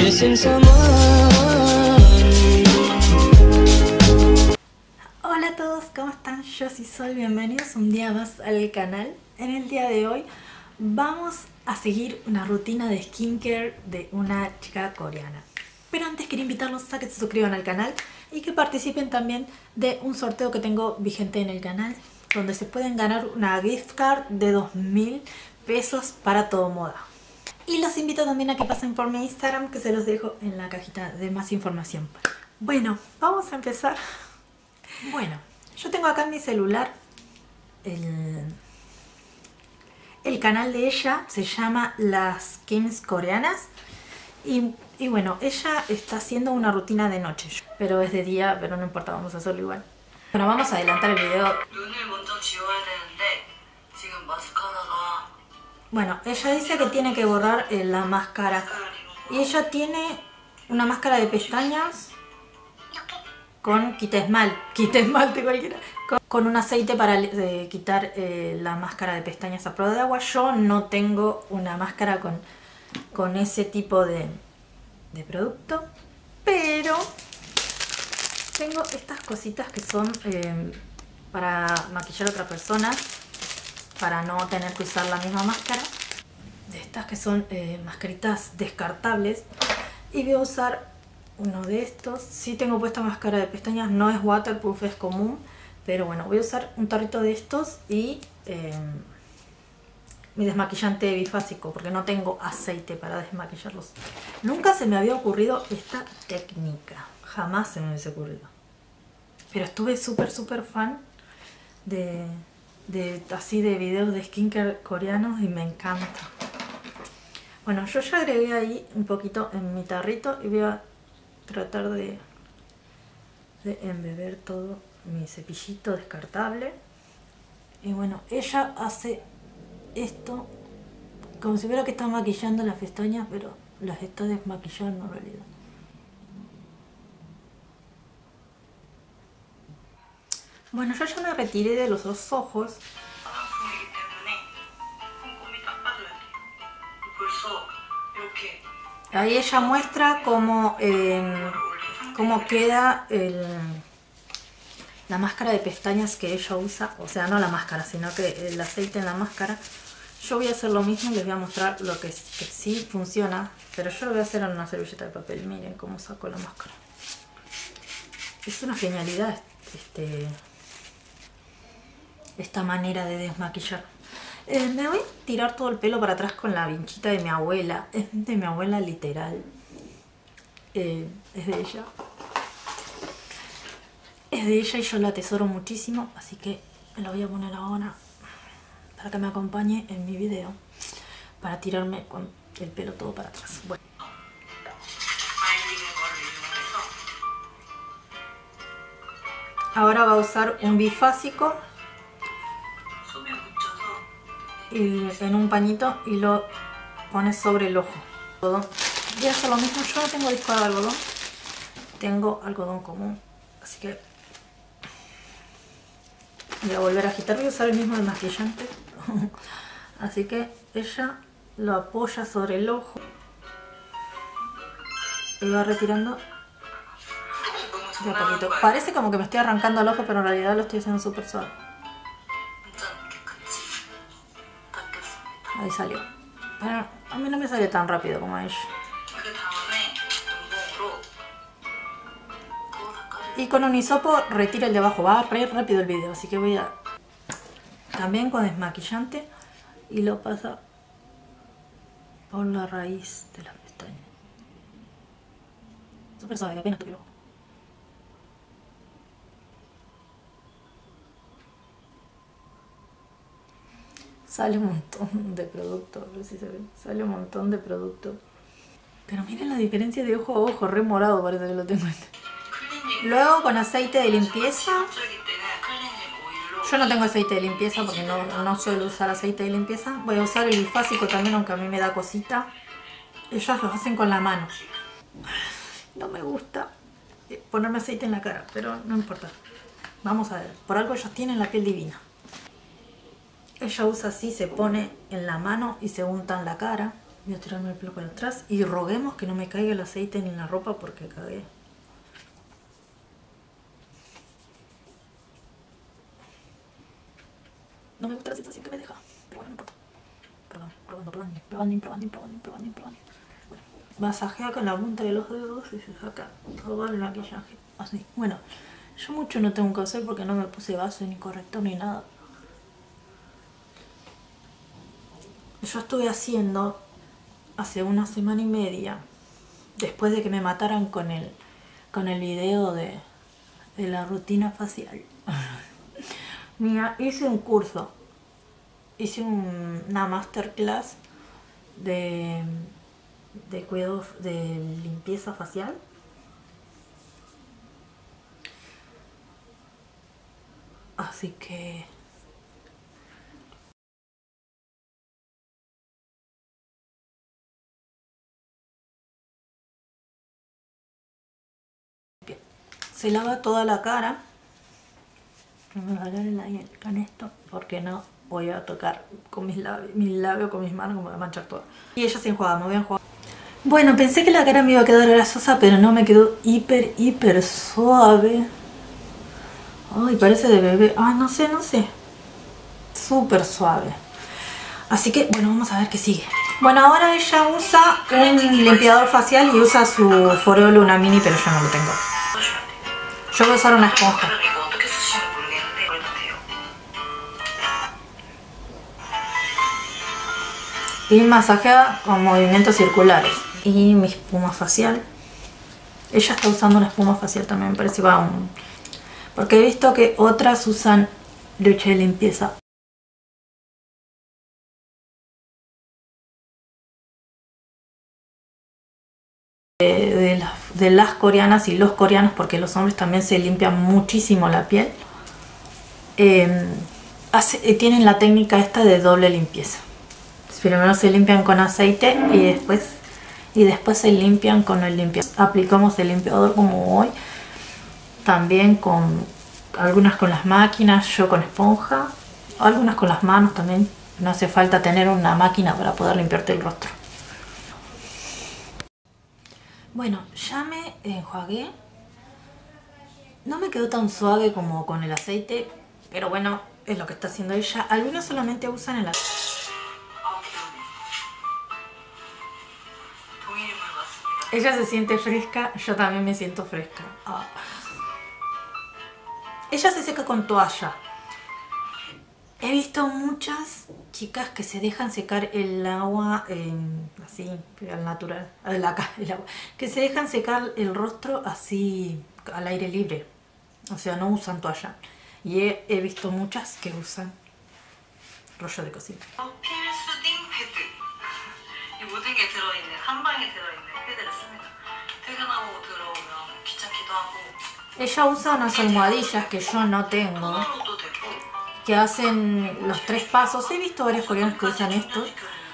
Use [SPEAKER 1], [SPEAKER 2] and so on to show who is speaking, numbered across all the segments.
[SPEAKER 1] missing someone.
[SPEAKER 2] Hola a todos, ¿cómo están? Yo soy Sol, bienvenidos un día más al canal. En el día de hoy vamos a seguir una rutina de skincare de una chica coreana. Pero antes quería invitarlos a que se suscriban al canal y que participen también de un sorteo que tengo vigente en el canal, donde se pueden ganar una gift card de 2000 pesos para Todo Moda. Y los invito también a que pasen por mi Instagram, que se los dejo en la cajita de más información. Bueno, vamos a empezar. Bueno, yo tengo acá en mi celular el canal de ella, se llama Las Kims Coreanas. Y bueno, ella está haciendo una rutina de noche, pero es de día, pero no importa, vamos a hacerlo igual. Bueno, vamos a adelantar el video. Bueno, ella dice que tiene que borrar la máscara. Y ella tiene una máscara de pestañas con quita esmalte cualquiera, con un aceite para quitar la máscara de pestañas a prueba de agua. Yo no tengo una máscara con ese tipo de producto, pero tengo estas cositas que son para maquillar a otra persona, para no tener que usar la misma máscara. De estas que son mascaritas descartables, y voy a usar uno de estos. Sí tengo puesta máscara de pestañas, no es waterproof, es común, pero bueno, voy a usar un tarrito de estos y mi desmaquillante bifásico, porque no tengo aceite para desmaquillarlos. Nunca se me había ocurrido esta técnica, jamás se me hubiese ocurrido, pero estuve súper fan de videos de skincare coreanos y me encanta. Bueno, yo ya agregué ahí un poquito en mi tarrito y voy a tratar de embeber todo mi cepillito descartable. Y bueno, ella hace esto como si hubiera que está maquillando las pestañas, pero las está desmaquillando en realidad. Bueno, yo ya me retiré de los dos ojos. Ahí ella muestra cómo queda la máscara de pestañas que ella usa. O sea, no la máscara, sino que el aceite en la máscara. Yo voy a hacer lo mismo y les voy a mostrar lo que sí funciona. Pero yo lo voy a hacer en una servilleta de papel. Miren cómo saco la máscara. Es una genialidad esta manera de desmaquillar. Me voy a tirar todo el pelo para atrás con la vinchita de mi abuela. Es de mi abuela literal. Es de ella. Es de ella y yo la atesoro muchísimo. Así que me la voy a poner ahora para que me acompañe en mi video. Para tirarme con el pelo todo para atrás. Bueno. Ahora va a usar un bifásico en un pañito y lo pones sobre el ojo. Voy a hacer lo mismo. Yo no tengo disco de algodón, tengo algodón común, así que voy a volver a agitar. Voy a usar el mismo desmaquillante. Así que ella lo apoya sobre el ojo y va retirando de a poquito. Parece como que me estoy arrancando el ojo, pero en realidad lo estoy haciendo súper suave. Ahí salió. Pero a mí no me sale tan rápido como a ella. Y con un hisopo retiro el de abajo. Va re rápido el video, así que voy a... También con desmaquillante y lo pasa por la raíz de las pestañas. Súper suave, apenas toque el ojo. Sale un montón de producto, a ver si se ve. Sale un montón de producto. Pero miren la diferencia de ojo a ojo, re morado parece que lo tengo. Luego con aceite de limpieza. Yo no tengo aceite de limpieza porque no suelo usar aceite de limpieza. Voy a usar el bifásico también, aunque a mí me da cosita. Ellas lo hacen con la mano. No me gusta ponerme aceite en la cara, pero no importa. Vamos a ver, por algo ellos tienen la piel divina. Ella usa así, se pone en la mano y se unta en la cara. Voy a tirarme el pelo para atrás y roguemos que no me caiga el aceite ni en la ropa porque cagué. No me gusta la sensación que me deja, pero bueno, no importa. Perdón, probando. Bueno, masajea con la punta de los dedos y se saca todo el maquillaje. Así. Bueno, yo mucho no tengo que hacer porque no me puse base ni corrector ni nada. Yo estuve haciendo hace una semana y media, después de que me mataran con el video de la rutina facial. Mira, hice un curso, hice una masterclass de cuidado, de limpieza facial. Así que se lava toda la cara. No me va a dar con esto porque no voy a tocar con mis labios con mis manos, como voy a manchar todo. Y ella se enjuaga, me voy a enjuagar. Bueno, pensé que la cara me iba a quedar grasosa, pero no, me quedó hiper suave. Ay, parece de bebé. Ay, no sé. Súper suave. Así que, bueno, vamos a ver qué sigue. Bueno, ahora ella usa un limpiador facial y usa su Foreo Luna Mini, pero yo no lo tengo. Yo voy a usar una esponja. Y masajea con movimientos circulares. Y mi espuma facial. Ella está usando una espuma facial también, me parece, va un... Porque he visto que otras usan leche de limpieza. De las coreanas y los coreanos, porque los hombres también se limpian muchísimo la piel. Tienen la técnica esta de doble limpieza. Primero se limpian con aceite y después se limpian con el limpiador. Aplicamos el limpiador como hoy, también con algunas con las máquinas, yo con esponja, algunas con las manos también. No hace falta tener una máquina para poder limpiarte el rostro. Bueno, ya me enjuagué. No me quedó tan suave como con el aceite, pero bueno, es lo que está haciendo ella. Algunos solamente usan el aceite. Ella se siente fresca, yo también me siento fresca. Oh. Ella se seca con toalla. He visto muchas chicas que se dejan secar el agua así, al natural, el agua, que se dejan secar el rostro así al aire libre. O sea, no usan toalla. Y he visto muchas que usan rollo de cocina. Ella usa unas almohadillas que yo no tengo, que hacen los 3 pasos. He visto varios coreanos que usan esto.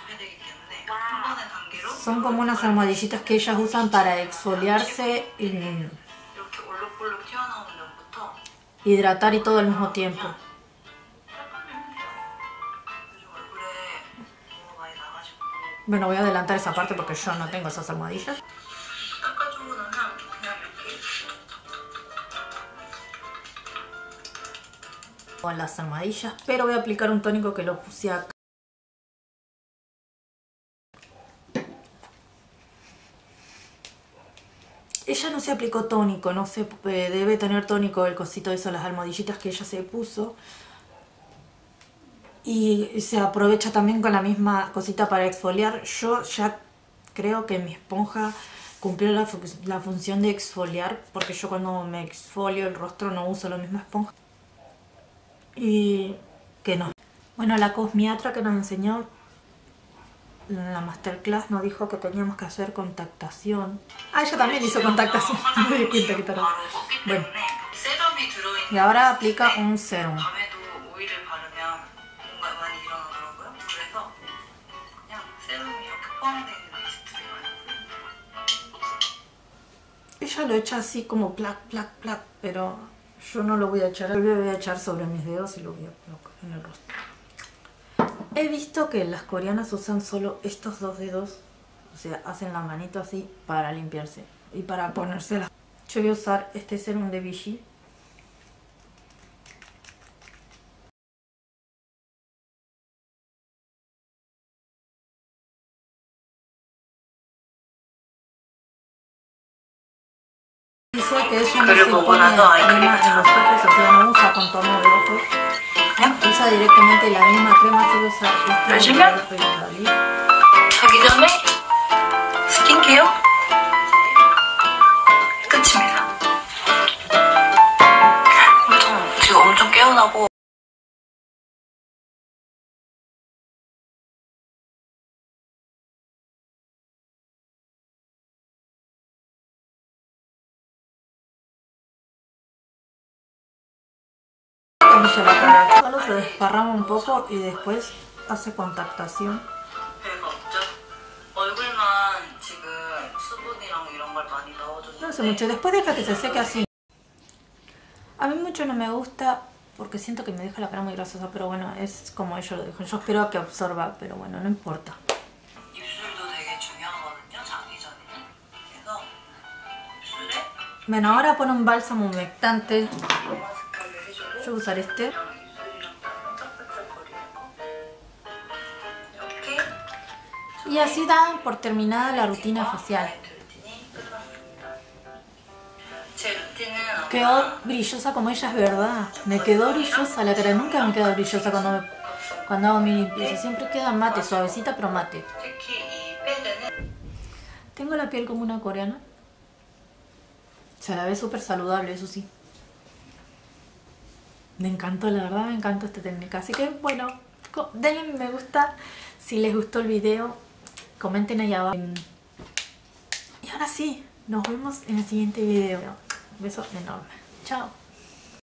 [SPEAKER 2] Son como unas almohadillitas que ellas usan para exfoliarse, hidratar y todo al mismo tiempo. Bueno, voy a adelantar esa parte porque yo no tengo esas almohadillas. Con las almohadillas, pero voy a aplicar un tónico que lo puse acá. Ella no se aplicó tónico, no sé, debe tener tónico el cosito eso, las almohadillitas que ella se puso. Y se aprovecha también con la misma cosita para exfoliar. Yo ya creo que mi esponja cumplió la función de exfoliar, porque yo cuando me exfolio el rostro no uso la misma esponja. Y que no. Bueno, la cosmiatra que nos enseñó en la masterclass nos dijo que teníamos que hacer contactación. Ah, ella también hizo contactación. No me di cuenta que tarde. Bueno. Y ahora aplica un serum. Ella lo echa así como plac, pero yo no lo voy a echar. Yo lo voy a echar sobre mis dedos y lo voy a colocar en el rostro. He visto que las coreanas usan solo estos 2 dedos O sea, hacen la manito así para limpiarse y para ponérsela. Yo voy a usar este serum de Vichy. Dice que ella no se pone crema en los ojos, o sea, no usa contorno de ojos. Usa directamente la misma crema. Yo voy a usar este de
[SPEAKER 3] 자기 전에 스킨케어 끝입니다. 지금 엄청 깨어나고
[SPEAKER 2] mucho la cara. Solo se desparrama un poco y después hace contactación. No hace mucho, después deja que se seque así. A mí mucho no me gusta porque siento que me deja la cara muy grasosa, pero bueno, es como ellos lo dejan. Yo espero que absorba, pero bueno, no importa. Bueno, ahora pone un bálsamo humectante. Yo voy a usar este. Y así dan por terminada la rutina facial. Quedó brillosa como ella, es verdad. Me quedó brillosa la cara. Nunca me queda brillosa cuando hago mi limpieza. Siempre queda mate, suavecita pero mate. Tengo la piel como una coreana. Se la ve súper saludable, eso sí. Me encantó, la verdad me encantó esta técnica. Así que bueno, denle me gusta si les gustó el video. Comenten ahí abajo. Y ahora sí, nos vemos en el siguiente video. Un beso enorme. Chao.